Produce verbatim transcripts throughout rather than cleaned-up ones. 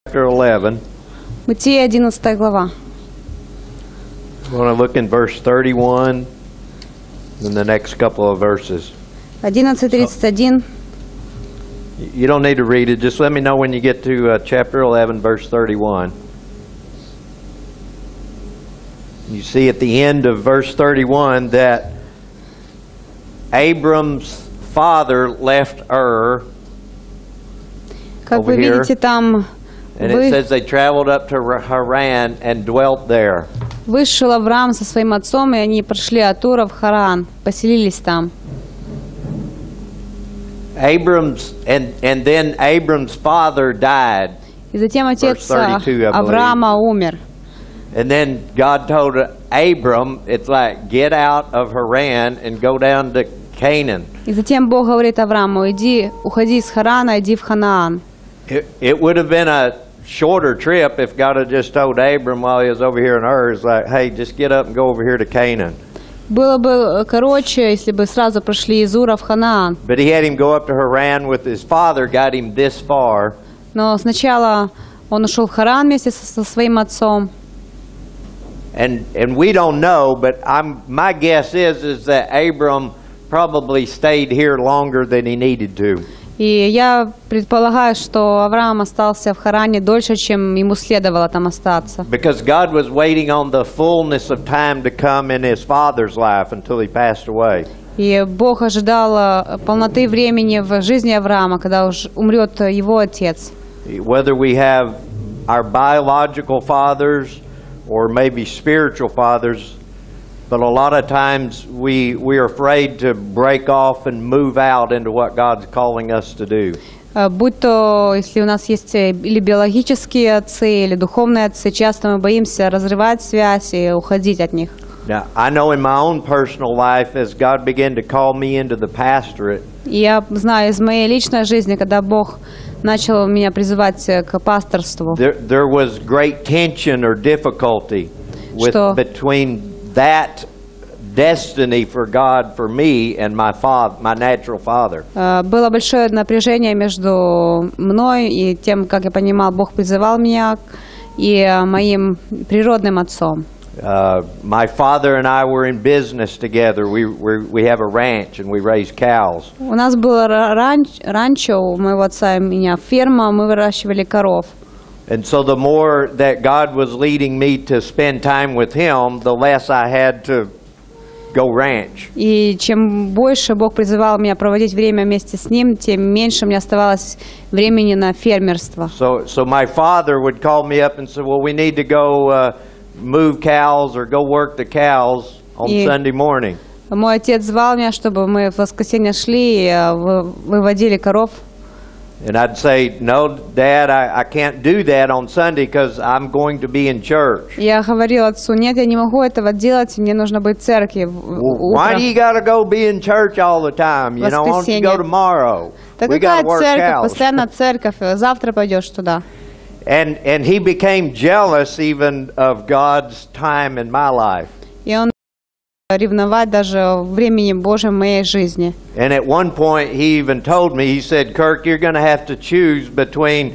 eleven. Бытие одиннадцатая глава. We want to look in verse thirty-one and the next couple of verses. одиннадцать тридцать один. You don't need to read it. Just let me know when you get to uh, chapter eleven, verse thirty-one. You see at the end of verse thirty-one that Abram's father left Ur. Как вы видите, там And it says they traveled up to Haran and dwelt there. Вышел Авраам со своим отцом, и они прошли от Ура в Харан, поселились там. Abram's and and then Abram's father died. И затем отец Авраама умер. And then God told Abram, it's like, get out of Haran and go down to Canaan. И затем Бог говорит Аврааму: иди, уходи из Харана, иди в Ханаан. It, it would have been a shorter trip if God had just told Abram while he was over here in Ur, it's like, hey, just get up and go over here to Canaan. Было бы короче, если бы сразу прошли из Ура в Ханаан. But he had him go up to Haran with his father, got him this far. Но сначала он ушел в Харан вместе со своим отцом. And and we don't know, but I'm my guess is is that Abram probably stayed here longer than he needed to. И я предполагаю, что Авраам остался в Харане дольше, чем ему следовало там остаться. Because God was waiting on the fullness of time to come in his father's life until he passed away. И Бог ожидал полноты времени в жизни Авраама, когда уж умрет его отец. Whether we have our biological fathers or maybe spiritual fathers, but a lot of times we we are afraid to break off and move out into what God's calling us to do. Будь то, если у нас есть или биологические отцы, или духовные отцы, часто мы боимся разрывать связь и уходить от них. Now, I know in my own personal life, as God began to call me into the pastorate, я знаю из моей личной жизни, когда Бог начал меня призывать к пасторству, there, there was great tension or difficulty with, between that destiny for God for me and my father, my natural father. Было большое напряжение между мной и тем, как я понимал, Бог призывал меня, и моим природным отцом. Uh, my father and I were in business together. We we we have a ranch and we raise cows. У нас было ранч, ранчо у моего отца и меня, ферма, мы выращивали коров. And so the more that God was leading me to spend time with him, the less I had to go ranch. И чем больше Бог призывал меня проводить время вместе с ним, тем меньше мне оставалось времени на фермерство. So so my father would call me up and say, "Well, we need to go uh, move cows or go work the cows on и Sunday morning." Мой отец звал меня, чтобы мы в воскресенье шли и выводили коров. And I'd say, "No, Dad, I, I can't do that on Sunday because I'm going to be in church." Я говорил отцу: нет, я не могу этого делать, мне нужно быть в церкви. Why do you gotta go be in church all the time? You know, why don't you go tomorrow? Да какая церковь? Постоянно церковь. Завтра пойдешь туда. And and he became jealous even of God's time in my life. И он ревновать даже времени Божьем в моей жизни. And at one point he even told me, he said, "Kirk, you're going to have to choose between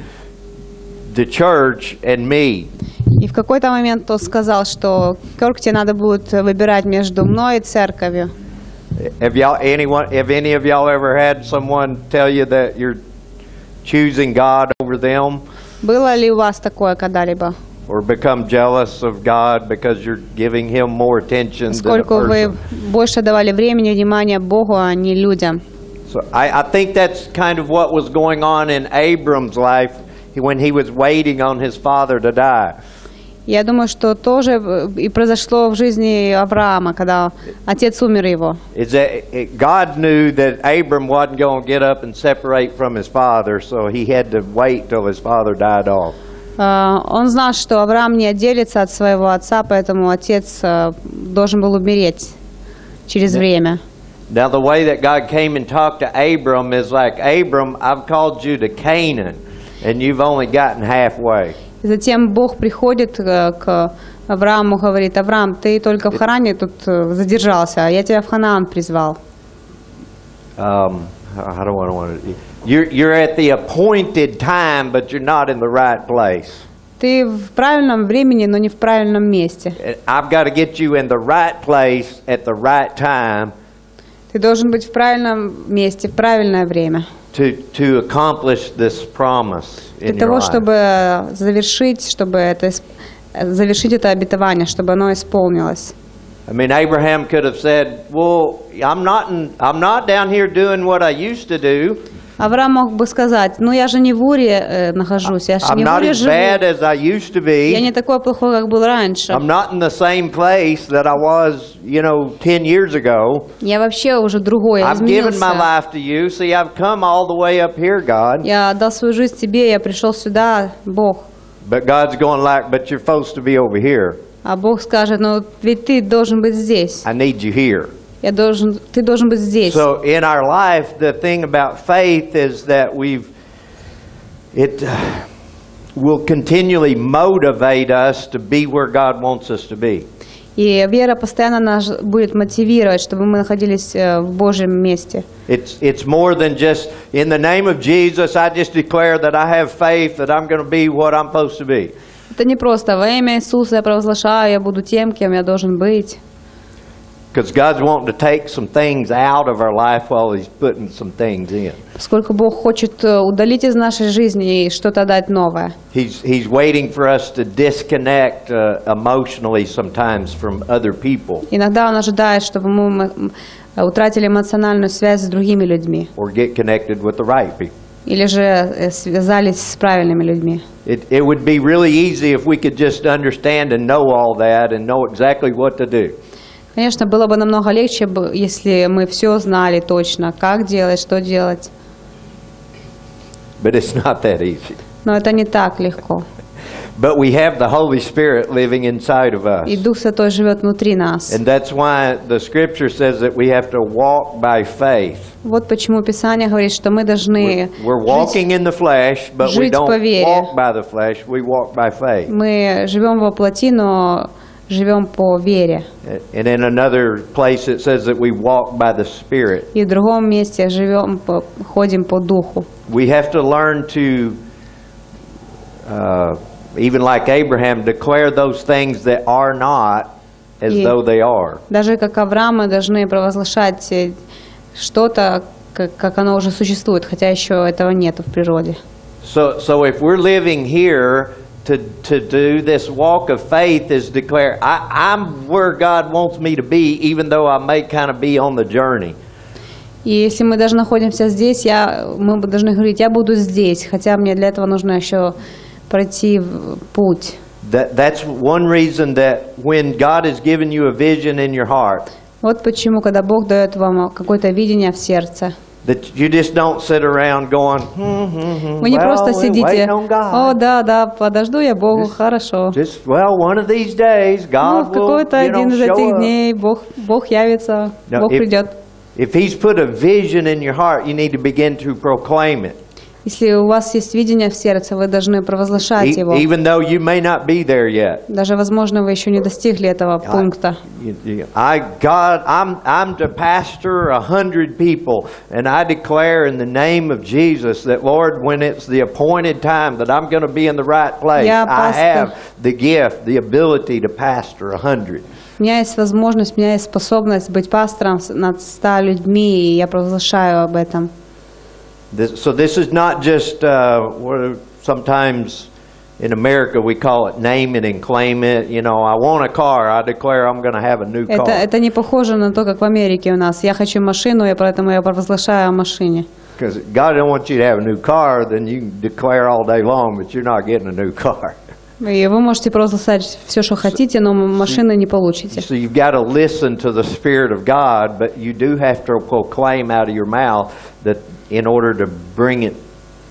the church and me." И в какой-то момент он сказал, что Кирк, тебе надо будет выбирать между мной и церковью. Have y'all anyone have any of y'all ever had someone tell you that you're choosing God over them? Было ли у вас такое когда-либо? Or become jealous of God because you're giving him more attention than a person? Сколько вы больше давали времени, внимания Богу, а не людям? So I, I think that's kind of what was going on in Abram's life when he was waiting on his father to die. Я думаю, что тоже и произошло в жизни Авраама, когда отец умер его. Is that God knew that Abram wasn't going to get up and separate from his father, so he had to wait till his father died off. Он знал, что Авраам не отделится от своего отца, поэтому отец должен был умереть через время. Now the way that God came and talked to Abram is like, Abram, I've called you to Canaan, and you've only gotten halfway. Затем Бог приходит к Аврааму, говорит: Авраам, ты только в Харане тут задержался, а я тебя в Ханаан призвал. Um, I don't want to. You're, you're at the appointed time, but you're not in the right place. Ты в правильном времени, но не в правильном месте. I've got to get you in the right place at the right time Ты должен быть в правильном месте, в правильное время. to, to accomplish this promise Для in your того, life. чтобы завершить, чтобы это, исп- завершить это обетование, чтобы оно исполнилось. I mean, Abraham could have said, well, I'm not, in, I'm not down here doing what I used to do. Авраам мог бы сказать, ну я же не в Уре э, нахожусь, я же I'm не в not Уре as живу. bad as I used to Я не be. такой плохой, как был раньше. I'm not in the same place that I was, you know, ten years ago. Я вообще уже другой, я I've given my изменился. life to you. See, I've come all the way up here, God. Я отдал свою жизнь тебе, я пришел сюда, Бог. But God's going like, but you're supposed to be over here. А Бог скажет, ну ведь ты должен быть здесь. I need you here. Я должен, ты должен быть здесь. So in our life, the thing about faith is that we've, it uh, will continually motivate us to be where God wants us to be. И вера постоянно нас будет мотивировать, чтобы мы находились э, в Божьем месте. It's, it's more than just, in the name of Jesus, I just declare that I have faith that I'm going to be what I'm supposed to be. Это не просто во имя Иисуса я провозглашаю, я буду тем, кем я должен быть. Because God's wanting to take some things out of our life while He's putting some things in. Поскольку Бог хочет э, удалить из нашей жизни и что-то дать новое. He's, he's waiting for us to disconnect uh, emotionally sometimes from other people Иногда Он ожидает, чтобы мы м, утратили эмоциональную связь с другими людьми. or get connected with the right people. Или же э, связались с правильными людьми. It, it would be really easy if we could just understand and know all that and know exactly what to do. Конечно, было бы намного легче, бы, если мы все знали точно, как делать, что делать. But it's not that easy. Но это не так легко. But we have the Holy Spirit living inside of us. И Дух Святой живет внутри нас. And that's why the Scripture says that we have to walk by faith. Вот почему Писание говорит, что мы должны We're жить. walking in the flesh, but we жить по don't вере. walk by the flesh, we walk by faith. Мы живем во плоти, но живем по вере. And in another place it says that we walk by the Spirit. И в другом месте живем, по, ходим по Духу. We have to learn to, uh, even like Abraham, declare those things that are not as И though they are. даже как Авраам мы должны провозглашать э, что-то, как, как оно уже существует, хотя еще этого нет в природе. So, so if we're living here, to to do this walk of faith is declare, I, I'm where God wants me to be, even though I may kind of be on the journey. И если мы даже находимся здесь, я, мы должны говорить, я буду здесь, хотя мне для этого нужно еще пройти в- путь. That that's one reason that when God has given you a vision in your heart, Вот почему, когда Бог дает вам какое-то видение в сердце, that you just don't sit around going, hmm, hmm, hmm, вы не well, просто we're сидите, waiting on God. о, да, да, подожду я Богу, хорошо. Just, well, one of these days, Ну, God в will, какой-то you know, один из show этих up. дней Бог, Бог явится, No, Бог if- придет. If He's put a vision in your heart, you need to begin to proclaim it. Если у вас есть видение в сердце, вы должны провозглашать E- его. even though you may not be there yet. Даже, возможно, вы еще не достигли этого пункта. You- you- I, God, I'm, I'm to pastor a hundred people, and I declare in the name of Jesus that, Lord, when it's the appointed time that I'm going to be in the right place, Я I пастор. have the gift, the ability to pastor a hundred. У меня есть возможность, у меня есть способность быть пастором с- над ста людьми, и я провозглашаю об этом. This, so this is not just, uh, what sometimes in America we call it name it and claim it. You know, I want a car, I declare I'm going to have a new car. Это, это не похоже на то, как в Америке у нас. Я хочу машину, и поэтому я провозглашаю о машине. Because God don't want you to have a new car, then you can declare all day long, but you're not getting a new car. И вы можете провозглашать все, что хотите, но машины не получите. So you've got to listen to the Spirit of God, but you do have to proclaim out of your mouth that in order to bring it,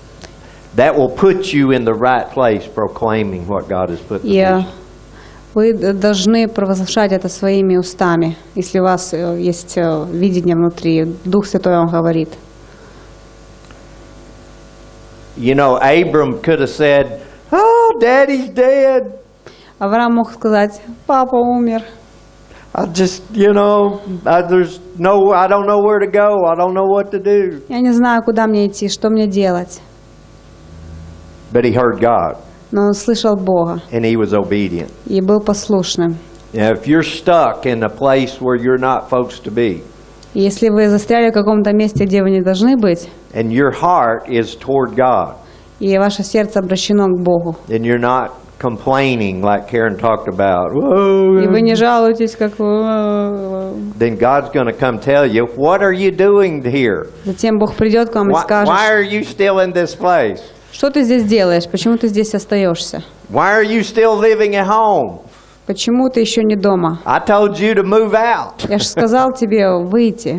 that will put you in the right place proclaiming what God has put in the И vision. вы д- должны провозглашать это своими устами, если у вас э, есть э, видение внутри, Дух Святой вам говорит. You know, Abram could have said, oh, Daddy's dead. Авраам мог сказать, папа умер. I just, you know, I, there's no, I don't know where to go. I don't know what to do. Я не знаю, куда мне идти, что мне делать. But he heard God, Но он слышал Бога and he was obedient. и был послушным. Now, if you're stuck in a place where you're not supposed to be, И если вы застряли в каком-то месте, где вы не должны быть, and your heart is toward God, и ваше сердце обращено к Богу, and you're not complaining like Karen talked about, "Whoa," и вы не жалуетесь, как вы... then God's going to come tell you, what are you doing here? Затем Бог придет к вам и Why, скажет, why are you still in this place? что ты здесь делаешь, почему ты здесь остаешься, Why are you still living at home? почему ты еще не дома. I told you to move out. Я же сказал тебе выйти.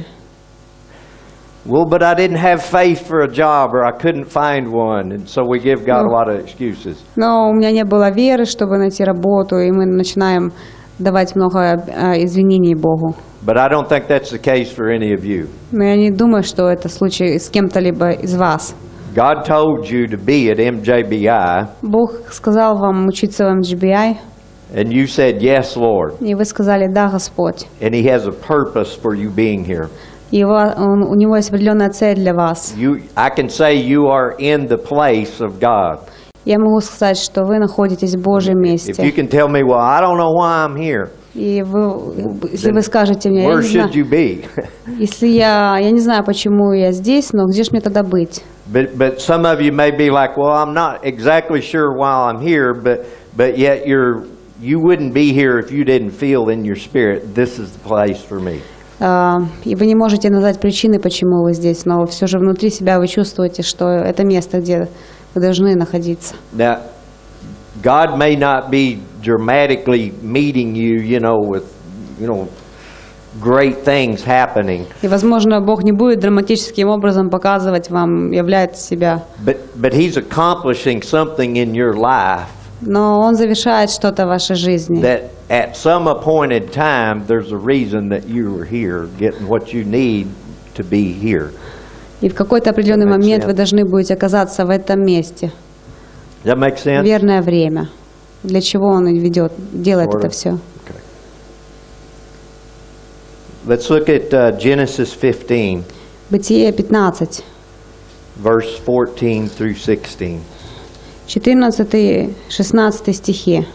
Well, but I didn't have faith for a job, or I couldn't find one, and so we give God a lot of excuses. Но у меня не было веры, чтобы найти работу, и мы начинаем давать много э, извинений Богу. But I don't think that's the case for any of you. Но я не думаю, что это случай с кем-то либо из вас. God told you to be at M J B I, Бог сказал вам учиться в эм джи би ай, and you said, yes, Lord. и вы сказали «Да, Господь». And He has a purpose for you being here. И его, он, у Него есть определенная цель для вас. You, I can say you are in the place of God. Я могу сказать, что вы находитесь в Божьем If you месте. can tell me, well, I don't know why I'm here, И вы, если вы скажете мне, я where не знаю, should you be? если я, я не знаю, почему я здесь, но где же мне тогда быть? But, but some of you may be like, well, I'm not exactly sure why I'm here, but, but yet you're, you wouldn't be here if you didn't feel in your spirit, this is the place for me. А, и вы не можете назвать причины, почему вы здесь, но все же внутри себя вы чувствуете, что это место, где вы должны находиться. Now, God may not be dramatically meeting you, you know, with, you know, great things happening. И, возможно, Бог не будет драматическим образом показывать вам, являть себя, But, but He's accomplishing something in your life но Он завершает что-то в вашей жизни. that at some appointed time, there's a reason that you are here, getting what you need to be here. И в какой-то определенный That makes момент sense. вы должны будете оказаться в этом месте. Does that make sense? Верное время. Для чего Он ведет, делает Order. это все. Okay. Let's look at uh, Genesis fifteen, Бытие пятнадцать, verse fourteen through sixteen. четырнадцатый-шестнадцатый стихи.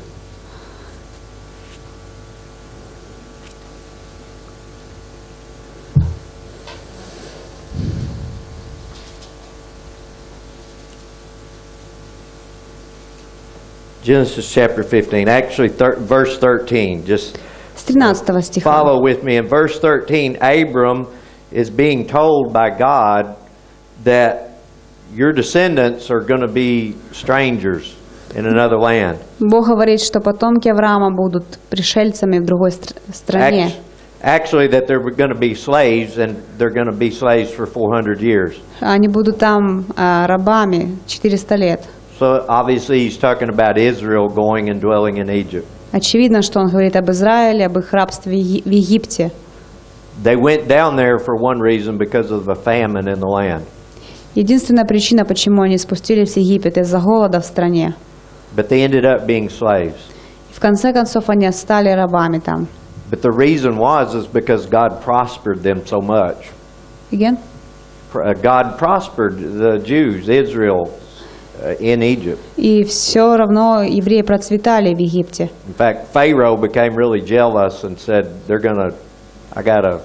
Genesis chapter fifteen, actually thir- verse thirteen, just С тринадцатого стиха. follow with me. In verse thirteen, Abram is being told by God that your descendants are going to be strangers in another land. Бог говорит, что потомки Авраама будут пришельцами в другой стр- стране. Act- Actually, that they're going to be slaves, and they're going to be slaves for four hundred years. Они будут там а, рабами четыреста лет. So obviously he's talking about Israel going and dwelling in Egypt. Очевидно, что он говорит об Израиле, об их рабстве в Еги- в Египте. They went down there for one reason, because of a famine in the land. Единственная причина, почему они спустились в Египет, из-за голода в стране. But they ended up being slaves. И в конце концов они стали рабами там. But the reason was is because God prospered them so much. Again? Pr- uh, God prospered the Jews, Israel, uh, in Egypt. И все равно евреи процветали в Египте. In fact, Pharaoh became really jealous and said, "They're gonna, I gotta,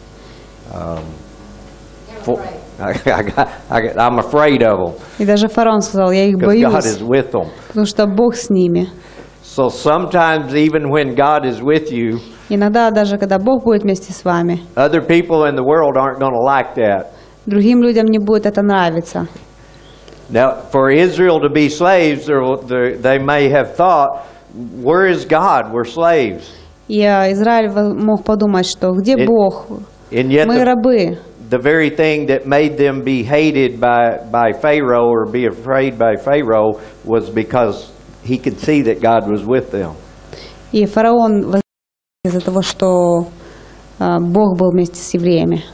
um, fo- I, I got, I got, I'm afraid of them И даже фараон сказал, я их because God боюсь, is with them." потому что Бог с ними. So sometimes, even when God is with you, Иногда, даже когда Бог будет вместе с вами, other people in the world aren't going to like that. другим людям не будет это нравиться. Now, for Israel to be slaves, they're- they're- they may have thought, "Where is God? We're slaves." И э, Израиль во- мог подумать, что где It- Бог? And yet, Мы the, рабы. the very thing that made them be hated by, by Pharaoh or be afraid by Pharaoh was because he could see that God was with them. И фараон воз- из-за того, что э, Бог был вместе с евреями.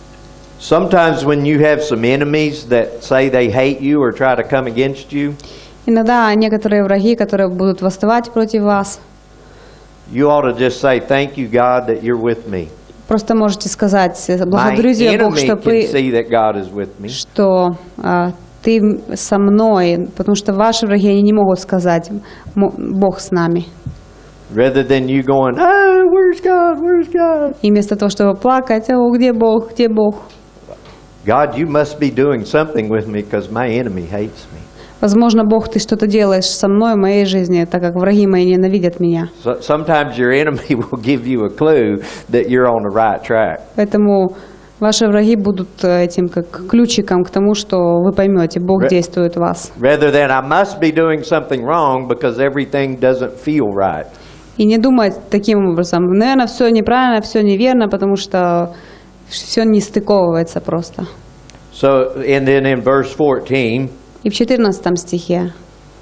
Sometimes when you have some enemies that say they hate you or try to come against you, Иногда некоторые враги, которые будут восставать против вас, you ought to just say, thank you, God, that you're with me. просто можете сказать, My благодарю тебя, Бог, enemy что, can вы, see that God is with me. что а, ты со мной, потому что ваши враги, они не могут сказать, «Мо- Бог с нами». Rather than you going, oh, where's God, where's God? И вместо того, чтобы плакать, «О, где Бог, где Бог?» God, you must be doing something with me because my enemy hates me. Возможно, Бог, ты что-то делаешь со мной в моей жизни, так как враги мои ненавидят меня. So, sometimes your enemy will give you a clue that you're on the right track. Поэтому ваши враги будут э, этим как ключиком к тому, что вы поймете, Бог Ре- действует в вас. Rather than I must be doing something wrong because everything doesn't feel right. И не думать таким образом, наверное, все неправильно, все неверно, потому что все не стыковывается просто. So, and then in verse fourteen, И в четырнадцатом стихе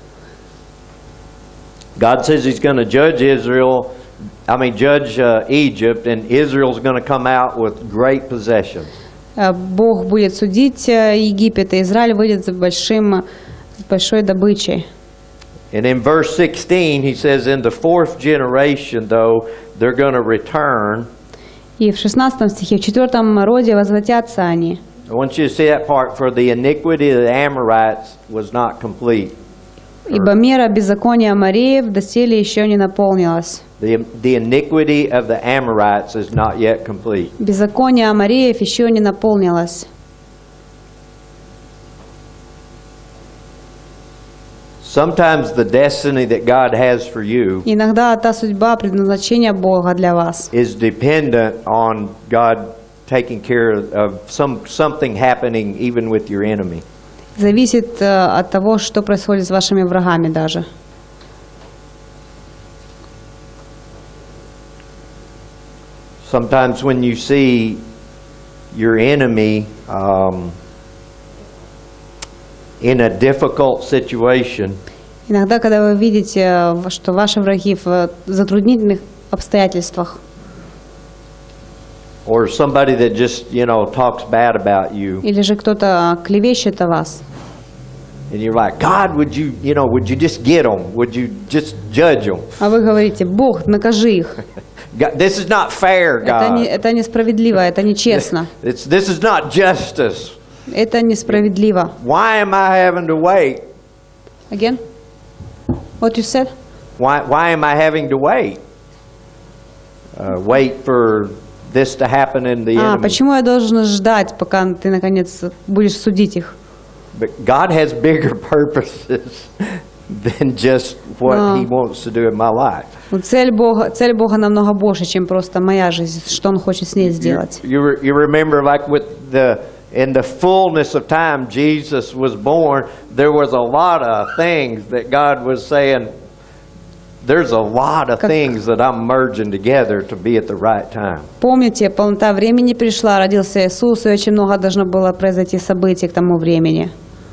God says He's going to judge Israel. I mean, judge uh, Egypt, and Israel's going to come out with great possessions. э, Бог будет судить э, Египет, и Израиль выйдет с большим, с большой добычей. And in verse sixteen, He says, in the fourth generation, though, they're going to return. И в шестнадцатом стихе, в четвертом роде возвратятся они. I want you to see that part. For the iniquity of the Amorites was not complete. Ибо мера беззакония Амореев доселе еще не наполнилась. The, the iniquity of the Amorites is not yet complete. Беззаконие Амореев еще не наполнилось. Sometimes the destiny that God has for you Иногда та судьба, предназначение Бога для вас is dependent on God taking care of some something happening even with your enemy. зависит э, от того, что происходит с вашими врагами даже. Sometimes when you see your enemy um, in a difficult situation, Иногда, когда вы видите, э, что ваши враги в затруднительных обстоятельствах, or somebody that just, you know, talks bad about you, или же кто-то клевещет о вас, and you're like, God, would you, you know, would you just get them? Would you just judge them? а вы говорите: Бог, накажи их. God, this is not fair, Это, не, God. это несправедливо, это нечестно. It's, this is not justice. Это несправедливо. Why am I having to wait? Again? What you said? Why, why am I having to wait? Uh, wait for this to happen in the А, enemy. почему я должен ждать, пока ты, наконец, будешь судить их? But God has bigger purposes than just what А. He wants to do in my life. Ну, Цель Бога, цель Бога намного больше, чем просто моя жизнь, что Он хочет с ней сделать. You, re- you remember, like with the in the fullness of time, Jesus was born. There was a lot of things that God was saying. There's a lot of Как- things that I'm merging together to be at the right time. Помните, полнота времени пришла, родился Иисус, и очень много должно было произойти событий к тому времени.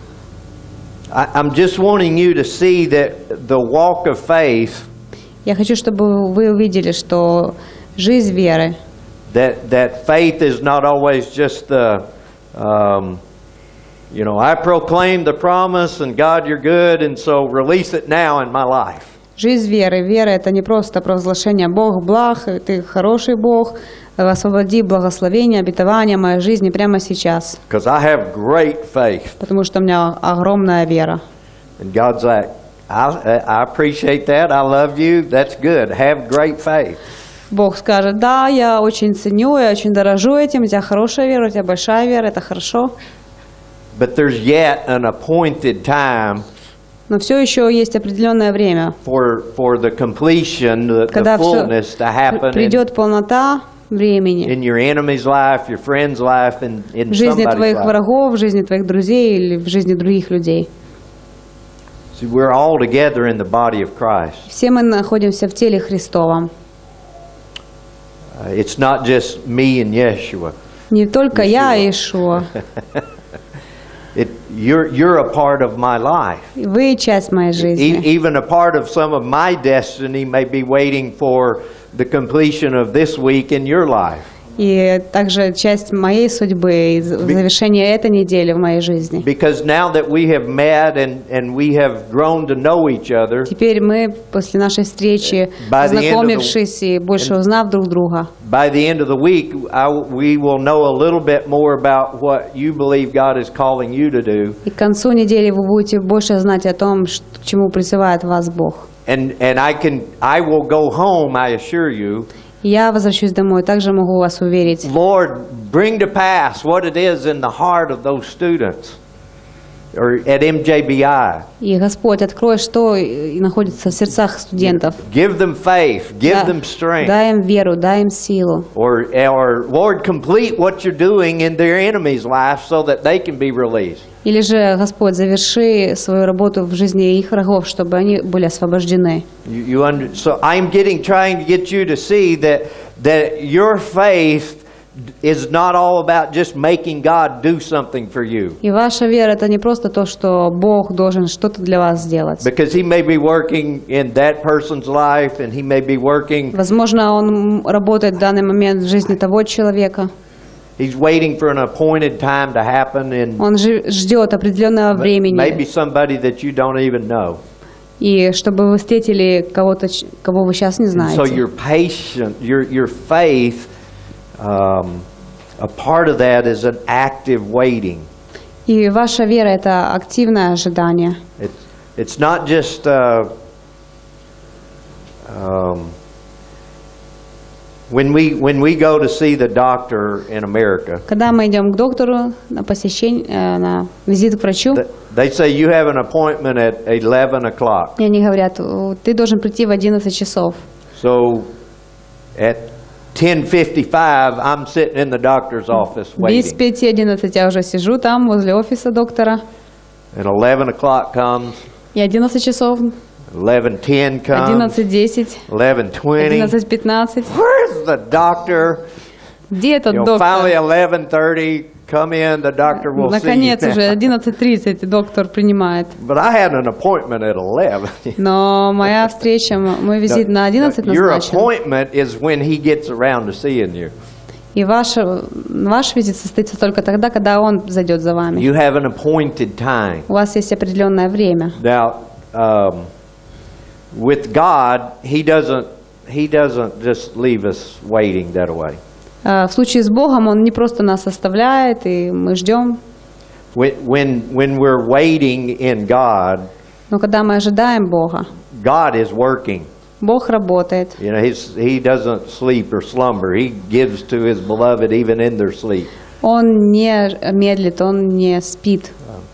I, I'm just wanting you to see that the walk of faith, Я хочу, чтобы вы увидели, что жизнь веры, that that faith is not always just the, um, you know, I proclaim the promise and God, you're good, and so release it now in my life. жизнь веры. Вера — это не просто провозглашение «Бог благ», ты хороший Бог, освободи благословение, обетование моей жизни прямо сейчас, Because I have great faith. потому что у меня огромная вера. And God's like, I, I appreciate that. I love you. That's good. Have great faith. Бог скажет: да, я очень ценю, я очень дорожу этим, у тебя хорошая вера, у тебя большая вера, это хорошо. But there's yet an appointed time Но все еще есть определенное время, for, for the completion, the, the когда fullness to happen in, придет полнота времени in your enemy's life, your friend's life, and in в жизни somebody's твоих life. врагов, в жизни твоих друзей или в жизни других людей. See, we're all together in the body of Christ. Все мы находимся в теле Христовом. Uh, it's not just me and Yeshua. Не только я, Иешуа. Иешуа. It, you're, you're a part of my life. Вы часть моей E- жизни. even a part of some of my destiny may be waiting for the completion of this week in your life. И также часть моей судьбы и завершение этой недели в моей жизни. Because now that we have met and, and we have grown to know each other, Теперь мы, после нашей встречи, By the end of the- познакомившись и больше узнав друг друга, by the end of the week, I, we will know a little bit more about what you believe God is calling you to do. и к концу недели вы будете больше знать о том, ш- к чему призывает вас Бог. And, and I can, I will go home, I assure you, Я возвращусь домой, также могу вас уверить. Lord, bring to pass what it is in the heart of those students or at M J B I. И Господь, открой, что и находится в сердцах студентов. Give them faith, give Да- them strength. Дай им веру, дай им силу. Or, or, Lord, complete what you're doing in their enemy's life so that they can be released. Или же, Господь, заверши свою работу в жизни их врагов, чтобы они были освобождены. You, you under, so I'm getting, trying to get you to see that, that your faith is not all about just making God do something for you. И ваша вера — это не просто то, что Бог должен что-то для вас сделать. Because He may be working in that person's life and He may be working, Возможно, Он работает в данный момент в жизни того человека. He's waiting for an appointed time to happen in Он жи- ждет определенного maybe времени. somebody that you don't even know. И чтобы вы встретили кого-то, ч- кого вы сейчас не So знаете. your patient, your, your faith, um, a part of that is an active waiting. И ваша вера — это активное ожидание. It's, it's not just uh, um, when we when we go to see the doctor in America. Когда мы идем к доктору на посещение, э, на визит к врачу, th- They say you have an appointment at eleven o'clock. и они говорят: «О, ты должен прийти в одиннадцать часов». So at ten fifty-five, I'm sitting in the doctor's office Без waiting. пяти одиннадцать я уже сижу там, возле офиса доктора. And eleven o'clock comes, И одиннадцать часов, eleven ten comes, одиннадцать десять, eleven twenty. одиннадцать пятнадцать. Where's the doctor? Где этот You know, finally доктор? eleven thirty, come in, the doctor will see you. Наконец уже одиннадцать тридцать доктор принимает. But I had an appointment at eleven. Но моя встреча, м- мой визит на одиннадцать Your назначен. appointment is when he gets around to seeing you. И ваш, ваш визит состоится только тогда, когда он зайдет за вами. You have an appointed time. У вас есть определенное время. Now, um, with God, He doesn't He doesn't just leave us waiting that way. А В случае с Богом Он не просто нас оставляет, и мы ждем. When when when we're waiting in God, Но когда мы ожидаем Бога, God is working. Бог работает. You know, he's, He doesn't sleep or slumber. He gives to His beloved even in their sleep. Он не медлит, Он не спит.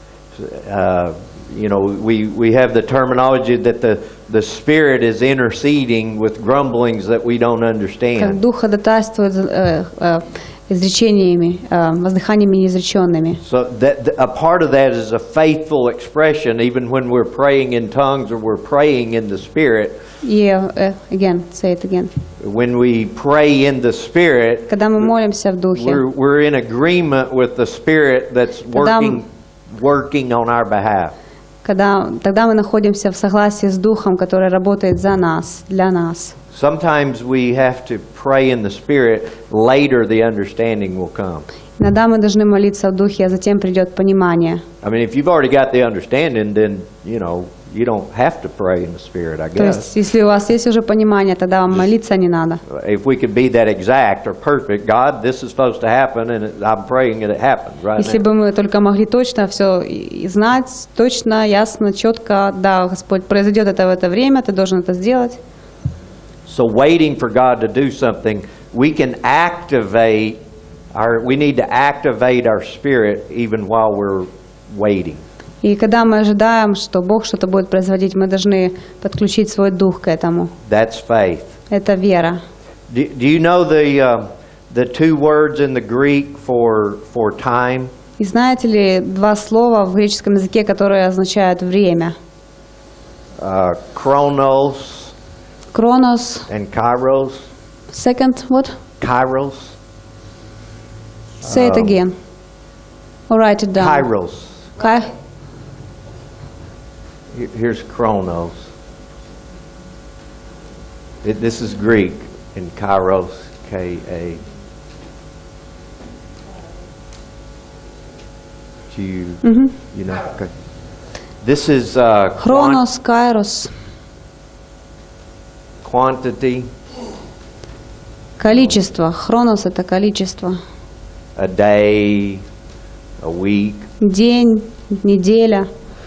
Uh, you know, we, we have the terminology that the, the Spirit is interceding with grumblings that we don't Как understand. Дух ходатайствует э, э, изречениями, э, воздыханиями неизреченными. So that a part of that is a faithful expression, even when we're praying in tongues or we're praying in the Spirit. И, э, again, say it again. When we pray in the Spirit, Когда мы молимся в Духе, we're, we're in agreement with the Spirit that's working, working on our behalf. когда, тогда мы находимся в согласии с Духом, который работает за нас, для нас. Sometimes we have to pray in the Spirit, later the understanding will come. Иногда мы должны молиться в Духе, а затем придет понимание. I mean, if you've already got the understanding, then, you know, you don't have to pray in the Spirit, I То guess. есть, если у вас есть уже понимание, тогда вам молиться не надо. If we could be that exact or perfect, God, this is supposed to happen, and it- I'm praying that it happens right Если now. бы мы только могли точно все и знать, точно, ясно, четко, да, Господь, произойдет это в это время, ты должен это сделать. So waiting for God to do something, we can activate our, we need to activate our spirit even while we're waiting. И когда мы ожидаем, что Бог что-то будет производить, мы должны подключить свой дух к этому. That's faith. Это вера. Do, do you know the, uh, the two words in the Greek for, for time? И знаете ли два слова в греческом языке, которые означают время? Uh, chronos Кронос, and kairos. second, what? Kairos. Say it Um, again. Or write it down. Kairos. Kai- Here- Here's chronos. It, this is Greek, and kairos, K A you, you know. Okay. This is uh, quan- Хронос, Кайрос. quantity, Количество. Хронос — это количество. a day, a week, День, неделя.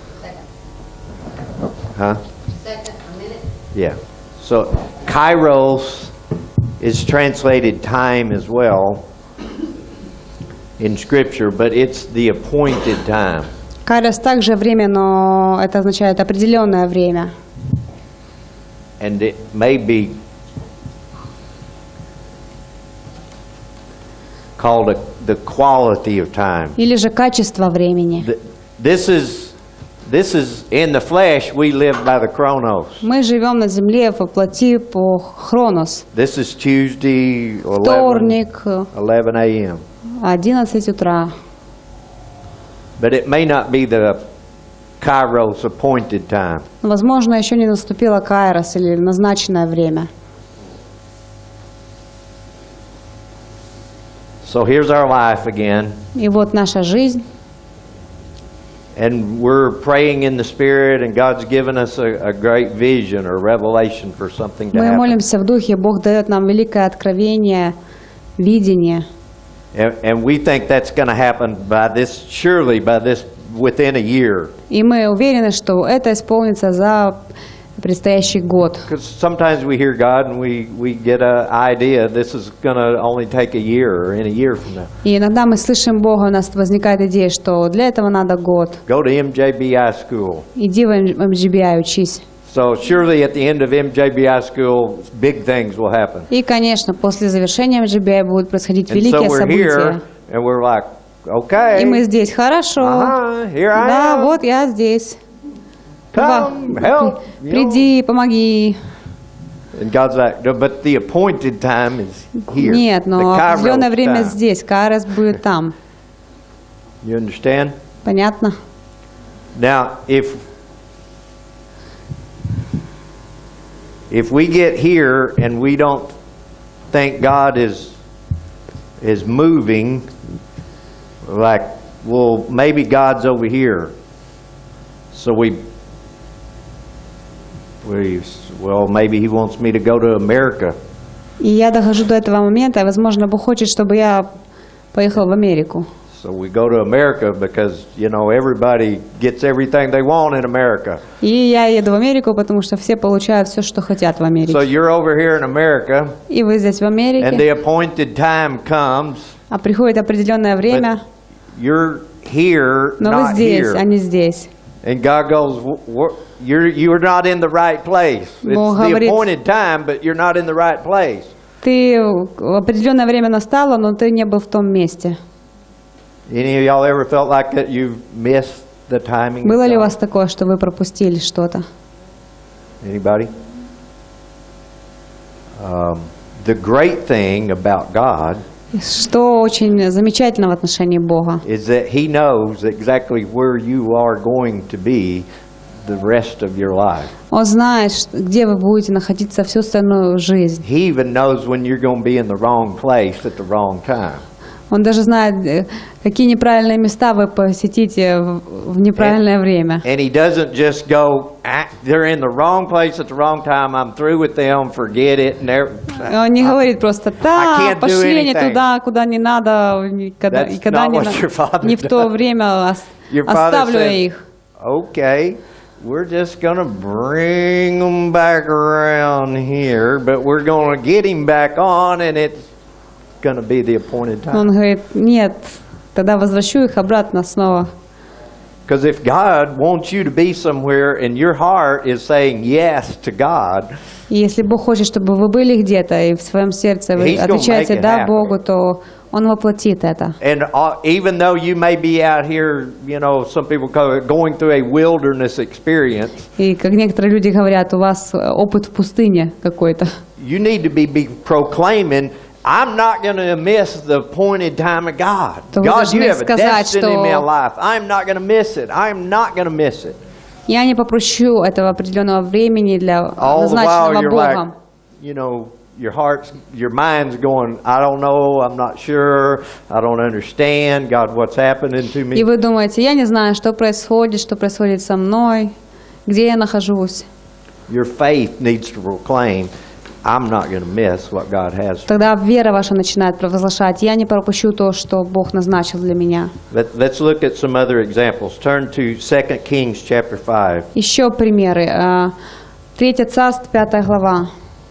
huh? Yeah. So kairos is translated time as well in Scripture, but it's the appointed time. Кайрос также время, но это означает определенное время. And it may be called a, the quality of time. Или же качество времени. Th- This is this is in the flesh. We live by the chronos. Мы живем на земле во плоти по хронос. This is Tuesday, eleven Вторник, eleven a.m. одиннадцать утра. But it may not be the Kairos appointed time. Возможно, еще не наступило Кайрос или назначенное время. So here's our life again, И вот наша жизнь. and we're praying in the Spirit, and God's given us a, a great vision or revelation for something to Мы happen. молимся в Духе, Бог дает нам великое откровение, видение. And, and we think that's going to happen by this, surely by this, within a year. И мы уверены, что это исполнится за предстоящий год. Because sometimes we hear God and we, we get an idea this is going to only take a year or in a year from now. И иногда мы слышим Бога, у нас возникает идея, что для этого надо год. Go to M J B I school. Иди в эм джи би ай, учись. So surely at the end of M J B I school, big things will happen. И, конечно, после завершения эм джи би ай будут происходить And so великие we're события. here and we're like, okay, И мы здесь, хорошо. uh-huh, here I Да, am. вот я здесь. Come, Ва- help. you know. Приди, помоги. And God's like, no, but the appointed time is here. Нет, но The Kairos определенное время time. здесь. Кайрос будет там. You understand? Понятно? Now, if if we get here and we don't think God is is moving, like, well, maybe God's over here. So we we well, maybe He wants me to go to America. И я дохожу до этого момента, и, возможно, Бог хочет, чтобы я поехал в Америку. So we go to America because, you know, everybody gets everything they want in America. И я еду в Америку, потому что все получают все, что хотят в So Америке. you're over here in America, И вы здесь в and the Америке, appointed time comes, а приходит определенное время, but you're here, но вы not здесь, here. а не здесь. And God goes, "Wh- wh- you're you're not in the right place. It's Бог the говорит, appointed time, but you're not in the right place." Ты в определенное время настало, но ты не был в том месте. Any of y'all ever felt like that you've missed the timing? of Было ли у God? вас такое, что вы пропустили что-то? Anybody? Um, the great thing about God Что очень замечательно в отношении Бога, is that He knows exactly where you are going to be the rest of your life. Он знает, ш- где вы будете находиться всю остальную жизнь. He even knows when you're going to be in the wrong place at the wrong time. Он даже знает, э, какие неправильные места вы посетите в в неправильное время. And He doesn't just go, ah, they're in the wrong place at the wrong time, I'm through with them, forget it. And they're- И Он не говорит просто, I да, can't do пошли не anything." туда, куда не надо, никогда, That's и когда not не, what на- your father не в то does. время ос- Your father оставлю я said, их. okay, we're just going to bring them back around here, but we're going to get him back on, and it's going to be the appointed time. Он говорит, нет, тогда возвращу их обратно снова. Because if God wants you to be somewhere and your heart is saying yes to God, И если Бог хочет, чтобы вы были где-то, и в своем сердце вы He's gonna отвечаете make it «да» happen. Богу, то Он воплотит это. and uh, even though you may be out here, you know, some people call it going through a wilderness experience, И как некоторые люди говорят, у вас э, опыт в пустыне какой-то. you need to be, be proclaiming, I'm not going to miss the appointed time of God. То вы God, you должны have a сказать, destiny in my что- life. I'm not going to miss it. I'm not going to miss it. Я не попрощу этого определенного времени для All the while назначенного you're Богом. like, you know, your heart's, your mind's going, I don't know, I'm not sure, I don't understand, God, what's happening to me? И вы думаете, я не знаю, что происходит, что происходит со мной, где я нахожусь. Your faith needs to proclaim, I'm not going to miss what God has for me. Тогда вера ваша начинает провозглашать, я не пропущу то, что Бог назначил для меня. Let, let's look at some other examples. Turn to Second Kings chapter five. Еще примеры. А, Третье царство, пятая глава.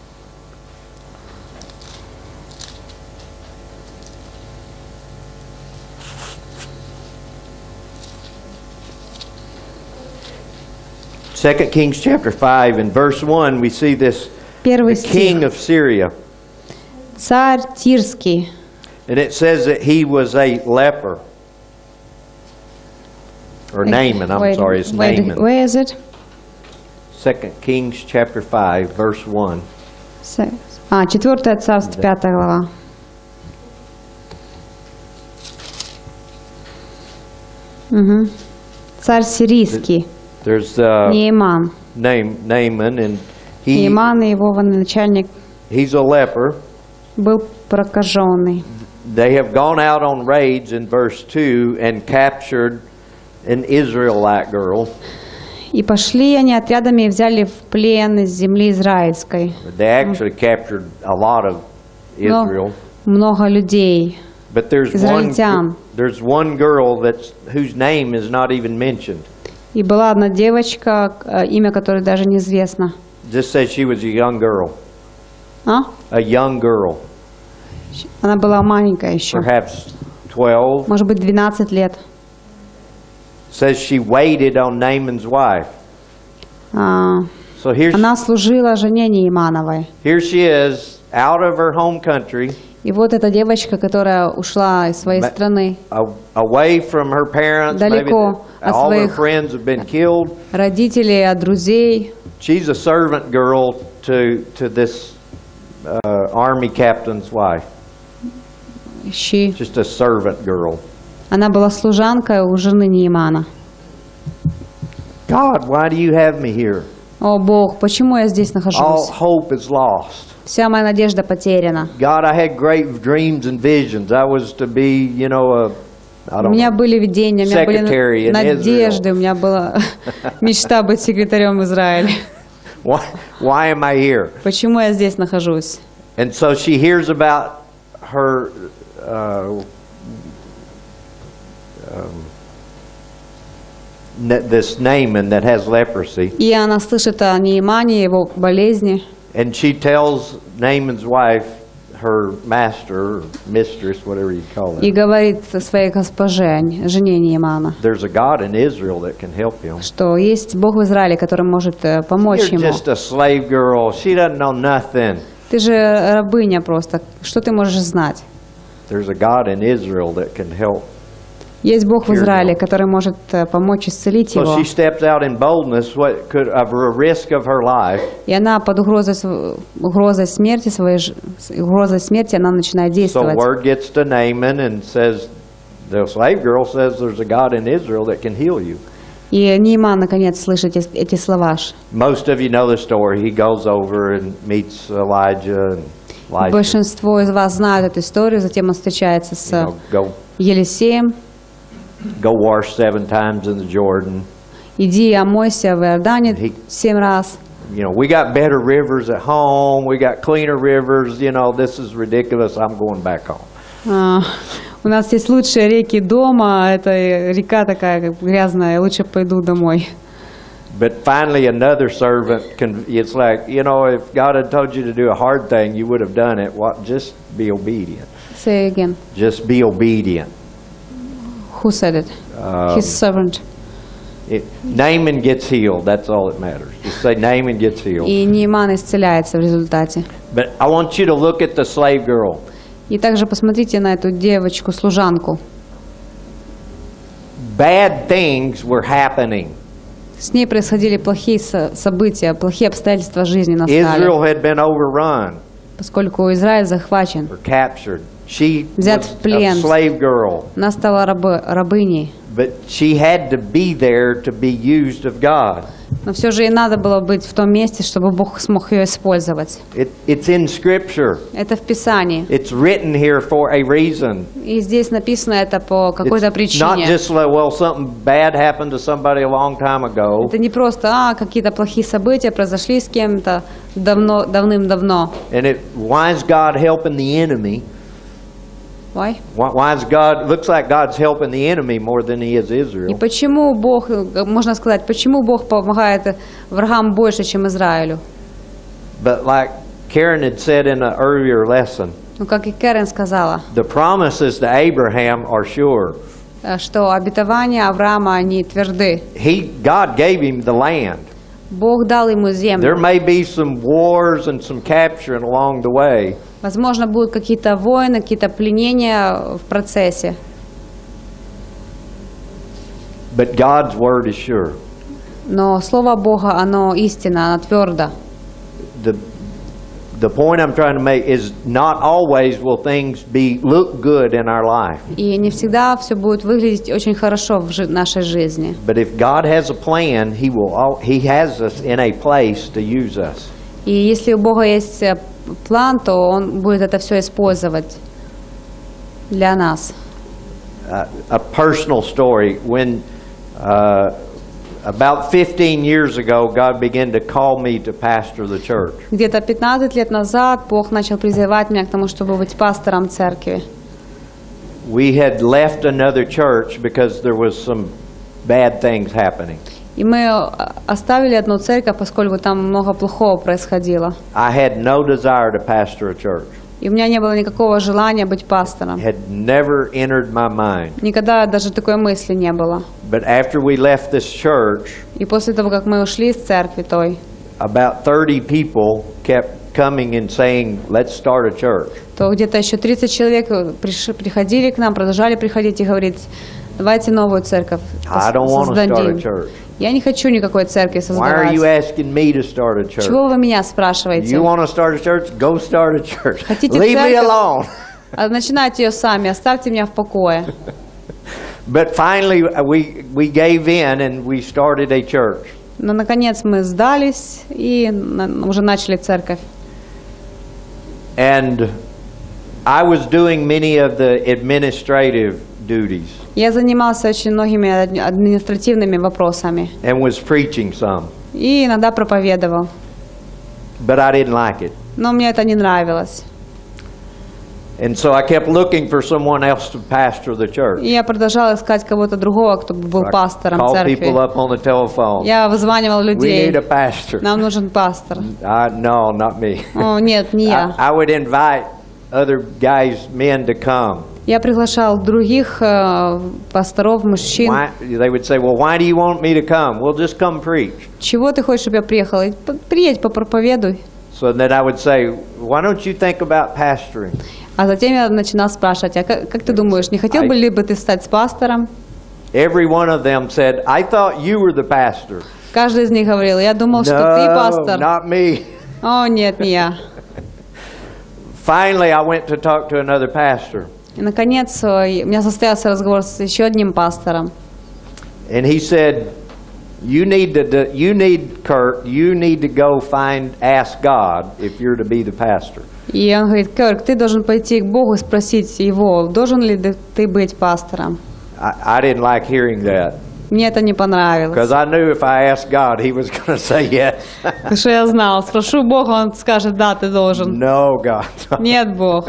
Second Kings chapter five, in verse one, we see this Первый the king стих. of Syria. Царь Тирский. And it says that he was a leper. Or Naaman, I'm Wait, sorry, it's wait, Naaman. Where is it? Second Kings chapter five, verse one. С- А, четвертое царство, пятая глава. Угу. Царь сирийский, There's uh, Нейман. name, Naaman, and he, Нейман и его начальник he's a leper. был прокаженный. They have gone out on raids in verse two and captured an Israelite girl. И пошли они отрядами и взяли в плен из земли израильской. They actually captured a lot of Но Israel. много людей. But there's one, Израильтян. there's one girl that's, whose name is not even mentioned. И была одна девочка, э, имя которой даже неизвестно. Just says she was a young girl. А? A young girl. Она была маленькая еще. Perhaps twelve. Может быть, двенадцать лет. Says she waited on Naaman's wife. А, So here's, Она служила жене Неймановой. here she is, out of her home country, И вот эта девочка, которая ушла из своей Ма- страны, a- away from her parents. Maybe Далеко the- от all her своих- friends have been killed. родителей, от друзей. She's a servant girl to, to this uh, army captain's wife. She. Just a servant girl. Она была служанкой у жены Неймана. God, why do you have me here? О, Бог, почему я здесь All нахожусь? hope is lost. Вся моя надежда потеряна. God, I had great dreams and visions. I was to be, you know, a, I У don't меня know. были видения, у меня Secretary были in надежды, Israel. у меня была мечта быть секретарем Израиля. Why, why am I here? Почему я здесь нахожусь? And so she hears about her, uh, um, n- this Naaman that has leprosy. И она слышит о Неймане, его болезни. And she tells Naaman's wife, her master, or mistress, whatever you call И it, говорит своей госпоже, жене Неймана, there's a God in Israel that can help him. что есть Бог в Израиле, который может э, помочь You're ему. just a slave girl. She doesn't know nothing. Ты же рабыня просто. Что ты можешь знать? There's a God in Israel that can help. Есть Бог в Here Израиле, you go. который может э, помочь исцелить So его. she steps out in boldness, what could of a risk of her life, И она под угрозой, св- угрозой смерти своей, ж- с угрозой смерти она начинает so действовать. word gets to Naaman and says, the slave girl says there's a God in Israel that can heal you. И Нейман наконец слышит эти, эти слова. Most of you know the story. He goes over and meets Elijah and Elisha. Большинство из вас знают эту историю. Затем он встречается You с know, go Елисеем. go wash seven times in the Jordan. Иди и омойся в Иордане He- семь раз. You know, we got better rivers at home. We got cleaner rivers. You know, this is ridiculous. I'm going back home. А, у нас есть лучшие реки дома. Это река такая как грязная. Лучше пойду домой. But finally, another servant can. It's like, you know, if God had told you to do a hard thing, you would have done it. What? Just be obedient. Say again. Just be obedient. Who said it? Um, His servant. It, Naaman gets healed. That's all that matters. Just say Naaman gets healed. И Нейман исцеляется в результате. But I want you to look at the slave girl. И также посмотрите на эту девочку-служанку. Bad things were happening. С ней происходили плохие со- события, плохие обстоятельства жизни настали, Israel had been overrun поскольку Израиль захвачен. or captured. She Взят was в плен. a slave girl, Она стала рабы- рабыней. but she had to be there to be used of God. Но все же и надо было быть в том месте, чтобы Бог смог ее использовать. It, it's in Scripture. Это в Писании. It's written here for a reason. И здесь написано это по какой-то It's not причине. just like, well, something bad happened to somebody a long time ago. Это не просто, а, какие-то плохие события произошли с кем-то давно, давным-давно. And it, why is God helping the enemy? Why? Why, why is God, looks like God's helping the enemy more than he is И Israel. почему Бог, можно сказать, почему Бог помогает врагам больше, чем Израилю? But like Karen had said in an earlier lesson, Ну, как и Кэрен сказала, the promises to Abraham are sure. что обетования Авраама, они тверды. He, God gave him the land. Бог дал ему There землю. may be some wars and some capturing along the way, Возможно, будут какие-то войны, какие-то пленения в процессе. but God's word is sure. Но Слово Бога, оно истинно, оно твердо. The, the point I'm trying to make is not always will things be look good in our life. И не всегда все будет выглядеть очень хорошо в жи- нашей жизни. But if God has a plan, He will. al- He has us in a place to use us. И если у Бога есть э, план, то Он будет это все использовать для нас. Uh, a personal story. When uh, about fifteen years ago, God began to call me to pastor the church. Где-то пятнадцать лет назад Бог начал призывать меня к тому, чтобы быть пастором церкви. We had left another church because there was some bad things happening. И мы оставили одну церковь, поскольку там много плохого происходило. I had no desire to pastor a church. И у меня не было никакого желания быть пастором. It had never entered my mind. Никогда даже такой мысли не было. But after we left this church, И после того, как мы ушли из церкви той, about thirty people kept coming and saying, let's start a church. то где-то еще тридцать человек приш- приходили к нам, продолжали приходить и говорить, давайте новую церковь I don't want to start a создадим. church. Я не хочу никакой церкви Why are you создавать. asking me to start a church? Чего вы меня спрашиваете? You want to start a church? Go start a church. Хотите Leave me церковь? alone. А начинайте ее сами, оставьте меня в покое. But finally, we, we gave in and we started a church. Но, наконец, мы сдались и на- уже начали церковь. And I was doing many of the administrative duties Я занимался очень многими адми- административными вопросами and was preaching some. и иногда проповедовал. But I didn't like it. Но мне это не нравилось. And so I kept looking for someone else to pastor the church. И я продолжала искать кого-то другого, кто бы был I пастором called церкви. people up on the telephone. Я вызванивал We людей. need a pastor. Нам нужен пастор. Uh, no, not me. О, нет, не я. I, I would invite other guys, men to come. Я приглашал других э, пасторов, мужчин. Why, they would say, well, why do you want me to come? Well, just come preach. Чего ты хочешь, чтобы я приехала? И п- Приедь, попроповедуй. So then I would say, why don't you think about pastoring? А затем я начинал спрашивать, а как, как ты думаешь, не хотел бы ли бы ты стать пастором? Every one of them said, I thought you were the pastor. Каждый из них говорил, я думал, что ты No, пастор. not me. О, нет, не я. Finally, I went to talk to another pastor. И, наконец, э, у меня состоялся разговор с еще одним пастором. And he said, you need to, you need, Kurt, you need to go find, ask God if you're to be the pastor. И он говорит, Кёрк, ты должен пойти к Богу и спросить его, должен ли ты быть пастором. I, I didn't like hearing that Мне это не понравилось. because I knew if I asked God, he was going to say yes. Потому что я знал, спрошу Бога, он скажет, да, ты должен. No, God. Нет, Бог.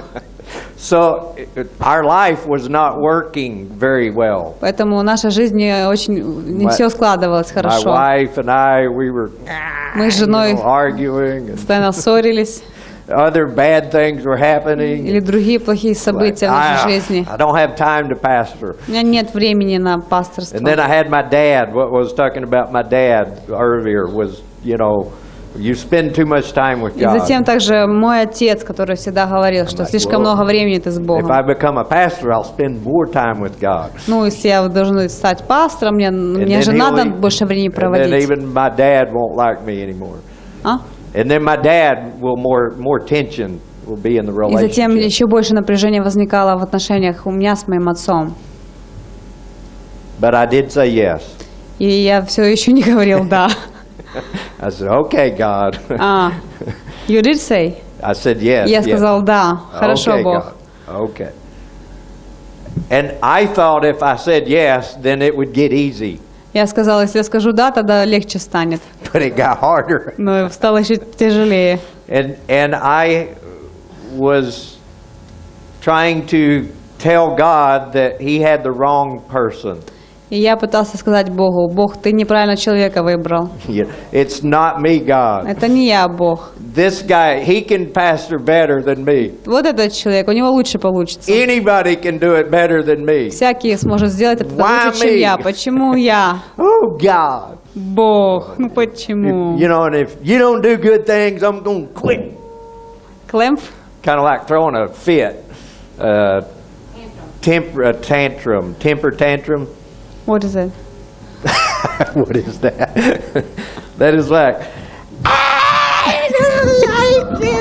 So it- our life was not working very well. Поэтому наша жизнь не очень, не My- все складывалось My хорошо. wife and I, we were Мы с you женой know, arguing, and постоянно ссорились, other bad things were happening. или другие плохие Like, события в нашей жизни. I, I don't have time to pastor. У меня нет времени на пасторство. And then I had my dad. What was talking about my dad earlier was, you know, you spend too much time with И God. затем также мой отец, который всегда говорил, что слишком well, много времени ты с If Богом. I become a pastor, I'll spend more time with God. Ну, если я должен стать пастором, мне, мне then же he'll надо e- больше времени And then проводить. even my dad won't like me anymore. А? And then my dad will more more tension will be in the И затем relationship. еще больше напряжения возникало в отношениях у меня с моим отцом. But I did say yes. И я все еще не говорил «да». I said, okay, God. А, you did say? I said, yes. Я yes. сказал, да, хорошо, Okay, Бог. God. Okay. And I thought if I said yes, then it would get easy. Я сказала, если я скажу да, тогда легче станет. But it got harder. Но стало еще тяжелее. And and I was trying to tell God that He had the wrong person. И я пытался сказать Богу, Бог, ты неправильно человека выбрал. Yeah, it's not me, God. Это не я, Бог. This guy, he can pastor better than me. Вот этот человек, у него лучше получится. Anybody can do it better than me. Всякий сможет сделать это Why лучше, чем me? я. Почему я? Oh, God. Бог, ну почему? You know, and if you don't do good things, I'm going to quit. Клэмп? Kind of like throwing a fit. Uh, temper, a tantrum. Temper tantrum. What is it? What is that? That is like, I don't like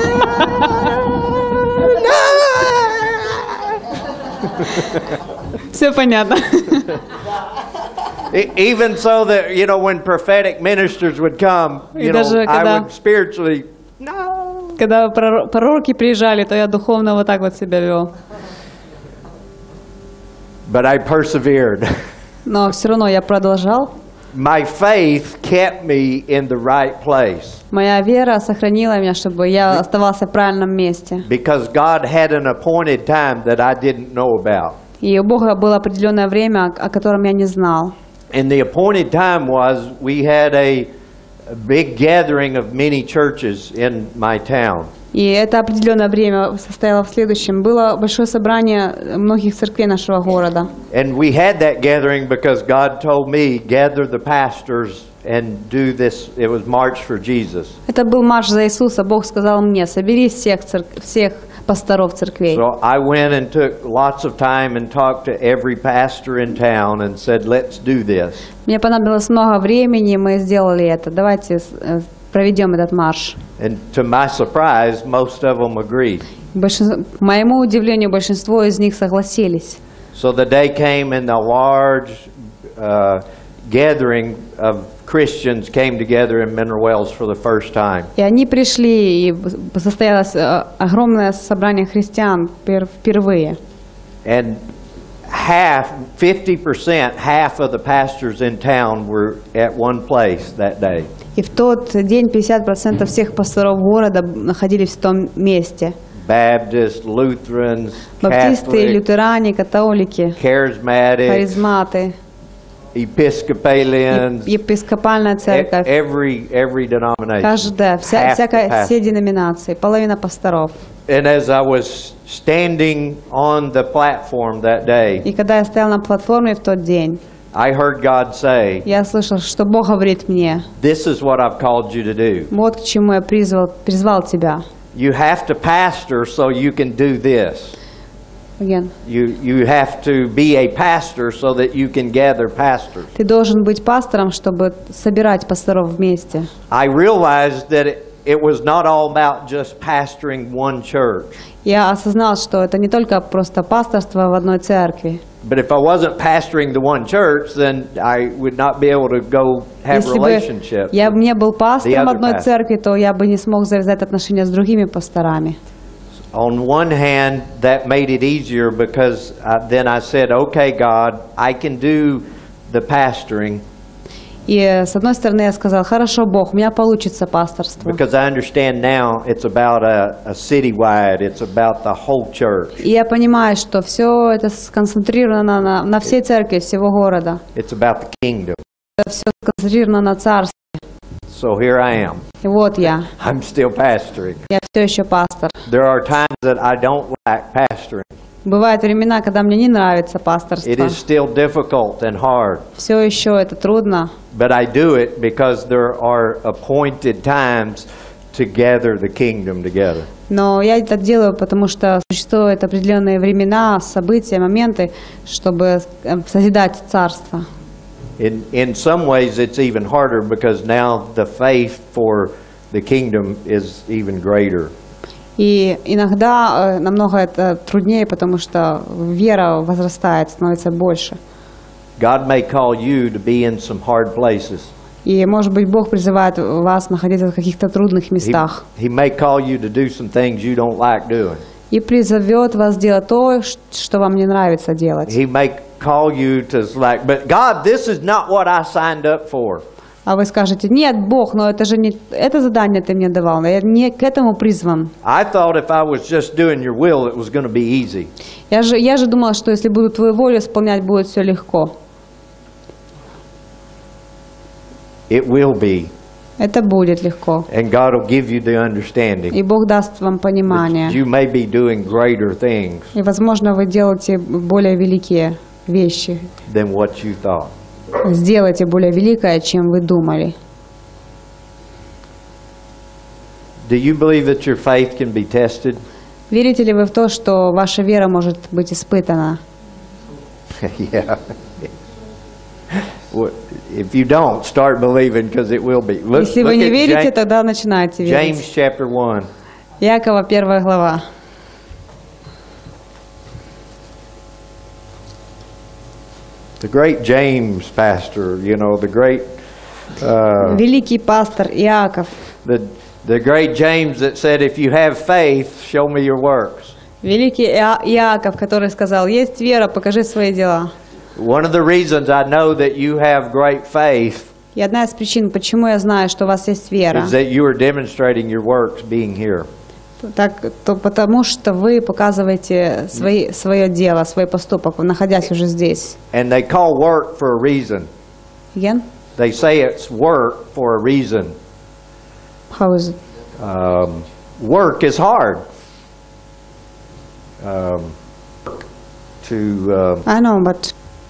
you. Все понятно. E- Even so that, you know, when prophetic ministers would come, И you know, даже I когда- would spiritually, no. Когда проро- пророки приезжали, то я духовно вот так вот себя вел. But I persevered. Но все равно я продолжал. My faith kept me in the right place Моя вера сохранила меня, чтобы я оставался в правильном месте. because God had an appointed time that I didn't know about. И у Бога было определенное время, о котором я не знал. And the appointed time was we had a, a big gathering of many churches in my town. И это определенное время состояло в следующем. Было большое собрание многих церквей нашего города. And we had that gathering because God told me, gather the pastors and do this. It was March for Jesus. Это был марш за Иисуса. Бог сказал мне, собери всех, церк... всех пасторов церквей. So I went and took lots of time and talked to every pastor in town and said, let's do this. Мне понадобилось много времени, мы сделали это. Давайте э, проведем этот марш. And to my surprise, most of them agreed. Большин... К моему удивлению, большинство из них согласились. So the day came and a large uh, gathering of Christians came together in Mineral Wells for the first time. И они пришли, и состоялось э, огромное собрание христиан пер- впервые. And half, fifty percent, half of the pastors in town were at one place that day. И в тот день пятьдесят процентов всех пасторов города находились в том месте. Baptists, Lutherans, Баптисты, Catholic, лютеране, католики, Charismatics, харизматы, Episcopalians, епископальная e- церковь, every every denomination. каждая, вся, Half the всякая, pastors. все деноминации, половина пасторов. And as I was standing on the platform that day, И когда я стоял на платформе в тот день, I heard God say, я слышал, что Бог говорит мне, this is what I've called you to do. вот к чему я призвал, призвал тебя. You have to pastor so you can do this. Again. You, you have to be a pastor so that you can gather pastors. Ты должен быть пастором, чтобы собирать пасторов вместе. I realized that it, it was not all about just pastoring one church. Я осознал, что это не только просто пасторство в одной церкви. But if I wasn't pastoring the one church, then I would not be able to go have Если бы relationships. я бы не был пастором other одной pastors. церкви, то я бы не смог завязать отношения с другими пасторами. On one hand, that made it easier because I, then I said, okay, God, I can do the pastoring И с одной стороны я сказал, хорошо, Бог, у меня получится пасторство. because I understand now it's about a, a citywide, it's about the whole church. И я понимаю, что все это сконцентрировано на, на всей церкви, всего города. It's about the kingdom. Это все сконцентрировано на царстве. So here I am. И вот я, I'm still pastoring. я все еще пастор. There are times that I don't like pastoring. Бывают времена, когда мне не нравится пасторство. It is still difficult and hard. Все еще это трудно. But I do it because there are appointed times to gather the kingdom together. Но я это делаю, потому что существуют определенные времена, события, моменты, чтобы э, созидать царство. In, in some ways, it's even harder because now the faith for the kingdom is even greater. И иногда э, намного это труднее, потому что вера возрастает, становится больше. God may call you to be in some hard places. И, может быть, Бог призывает вас находиться в каких-то трудных He, местах. he may call you to do some things you don't like doing. И призовет вас делать то, что вам не нравится делать. He may call you to like, but God, this is not what I signed up for. А вы скажете: нет, Бог, но это же не это задание ты мне давал, я не к этому призван. I thought if I was just doing your will, it was going to be easy. Я же, я же думала, что если буду твою волю исполнять, будет все легко. It will be. Это будет легко. And God will give you the understanding. И Бог даст вам понимание. You may be doing greater things И, возможно, вы делаете более великие вещи. than what you thought. Сделайте более великое, чем вы думали. Do you believe that your faith can be tested? Верите ли вы в то, что ваша вера может быть испытана? Yeah. Well, if you don't, start believing because it will be. Look, Если look вы не at верите, James, тогда начинайте James верить. chapter one. Якова, первая глава. The great James pastor, you know, the great, uh, Великий пастор Иаков. the, the great James that said, if you have faith, show me your works. Великий Иа- Иаков, который сказал: есть вера, покажи свои дела. One of the reasons I know that you have great faith И одна из причин, почему я знаю, что у вас есть вера, is that you are demonstrating your works being here. так, то потому что вы показываете свои, свое дело, свой поступок, находясь уже здесь. And they call work for a reason. Again? They say it's work for a reason. How is it? Um, work is hard. Um, to uh, I know, but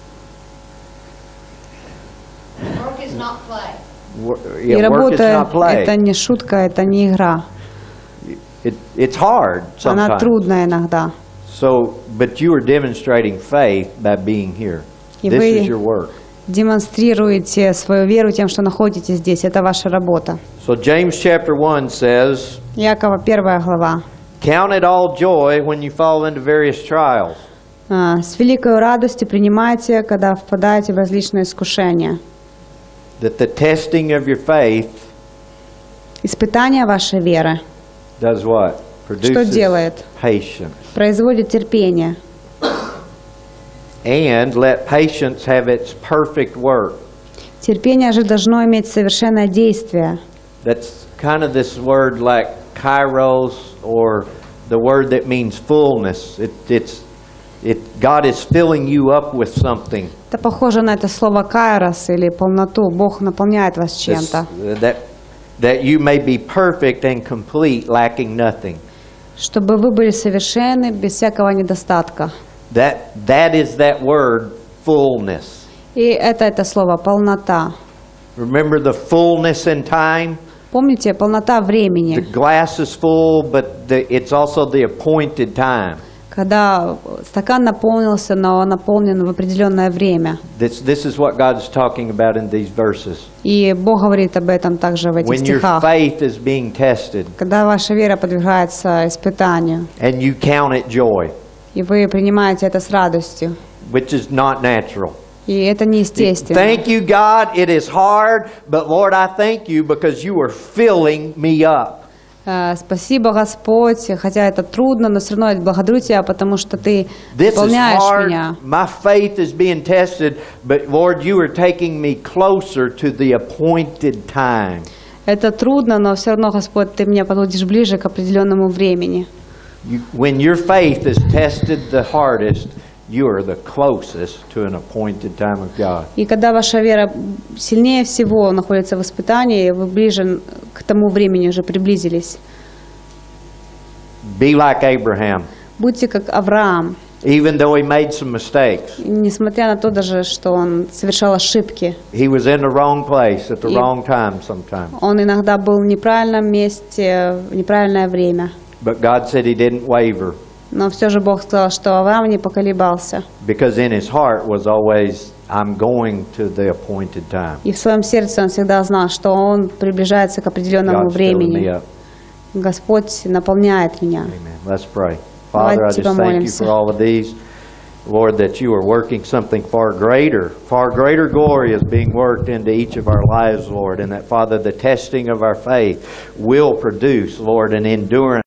Work is not play. wor- и yeah, work is работа not play. это не шутка, это не игра. It, it's hard Она sometimes. трудная иногда. So, but you are demonstrating faith by being here. И This вы is your work. демонстрируете свою веру тем, что находитесь здесь. Это ваша работа. So James chapter one says, Якова, первая глава. "Count it all joy when you fall into various trials." А, «С великой радостью принимайте, когда впадаете в различные искушения. That the testing of your faith Испытание вашей веры does what? что Produces делает? patience. Производит терпение. And let patience have its perfect work. Терпение же должно иметь совершенное действие. That's kind of this word like kairos, or the word that means fullness. It, it's, it, God is filling you up with something. Это похоже на это слово «кайрос» или «полноту». Бог наполняет вас This- чем-то, that, that you may be perfect and complete, lacking nothing. чтобы вы были совершенны, без всякого недостатка. That, that is that word, fullness. И это это слово «полнота». Remember the fullness in time? Помните, полнота The времени, glass is full, but the, it's also the appointed time. когда стакан наполнился, но наполнен в определенное время. This, this is what God's talking about in these verses. И Бог говорит об этом также в этих When your стихах. faith is being tested Когда ваша вера подвергается испытанию, and you count it joy, и вы принимаете это с радостью, which is not natural. и это неестественно. Thank you, God. It is hard, but Lord, I thank you because you are filling me up. Э, Спасибо, Господь, хотя это трудно, но все равно я благодарю Тебя, потому что Ты This is наполняешь меня. hard. My faith is being tested, but Lord, you are taking me closer to the appointed time. Это трудно, но все равно, Господь, Ты меня подводишь ближе к определенному времени. You, when your faith is tested the hardest, you are the closest to an appointed time of God. И когда ваша вера сильнее всего находится в испытании, вы ближе к тому времени уже приблизились. Be like Abraham, Будьте как Авраам, even though he made some mistakes. несмотря на то даже, что он совершал ошибки. He was in the wrong place at the И- wrong time sometimes. Он иногда был в неправильном месте, в неправильное время. But God said he didn't waver Но все же Бог сказал, что Авраам не поколебался. because in his heart was always, I'm going to the appointed time. И в своем сердце он всегда знал, что он приближается к определенному God's filling me времени. up. Господь наполняет меня. Amen. Let's pray. Father, I Давайте just thank you помолимся. for all of these. Lord, that you are working something far greater, far greater glory is being worked into each of our lives, Lord, and that, Father, the testing of our faith will produce, Lord, an endurance